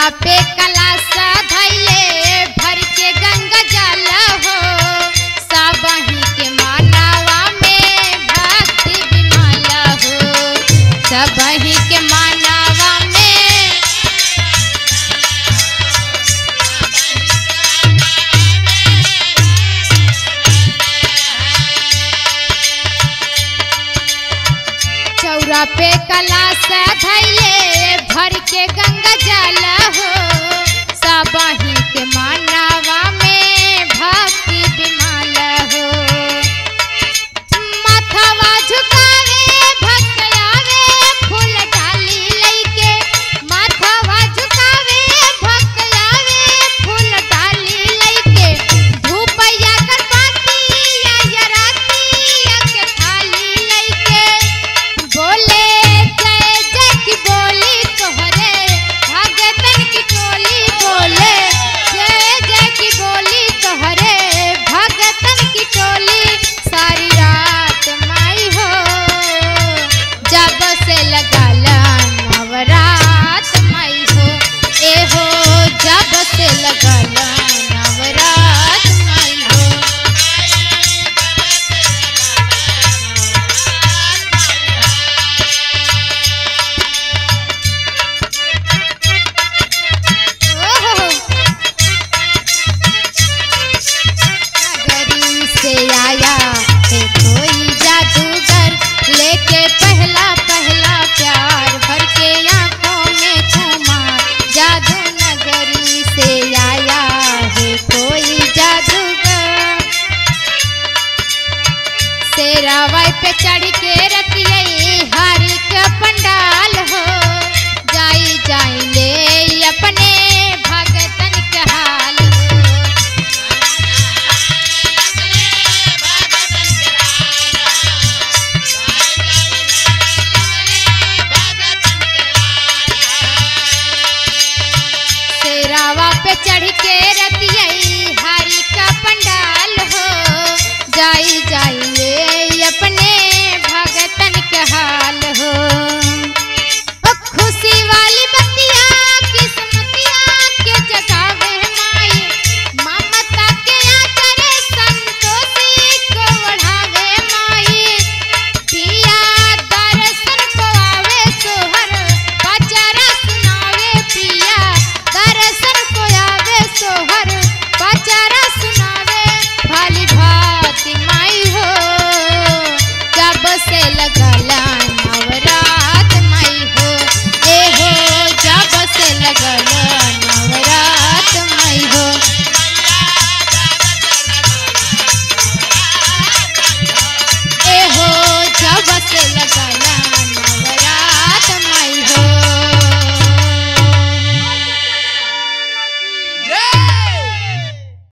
चौरा पे कलशा धइले भर के गंगा जल हो सबही के मानवा में भक्ति विमल हो सबही के मानवा में चौरा पे कलशा धइले भर के गंगा जल हो सबही के मानवा में भक्ति विमल हो माथवा झुकावे भक्त आवे फूल डाली लइके माथवा झुकावे भक्त आवे फूल डाली लइके धूपया करपाती या राती के थाली लइके बोले जय जय की बोली तोहरे भगतन की टोली बोले जय जय की बोली तोहरे भगतन की टोली सारी रात माई हो जब से लगला नवरात माई हो ए हो जब से लगला नवरात माई हो नगरी से आया है कोई जादूगर लेके पहला पहला प्यार भर के आंखों में खुमार जादू नगरी से आया है कोई जादूगर शेरावाई पे चढ़ के रतियई हरि का पंडाल हो जाई जाई ले अपने भगतन के हाल हो शेरावा पे चढ़ के रतियई हरि का पंडाल हो जाई जाई ले अपने भगतन के हाल हो ओ खुशी वाली बतिया किस्मतिया के जगावे माई ममता के आचर संतोषी को बढ़ावे माई पिया दर्शन को आवे सोहर पचरा सुनावे पिया दर्शन को आवे सोहर पचरा सुनावे भाली भाती माई हो जब से लगला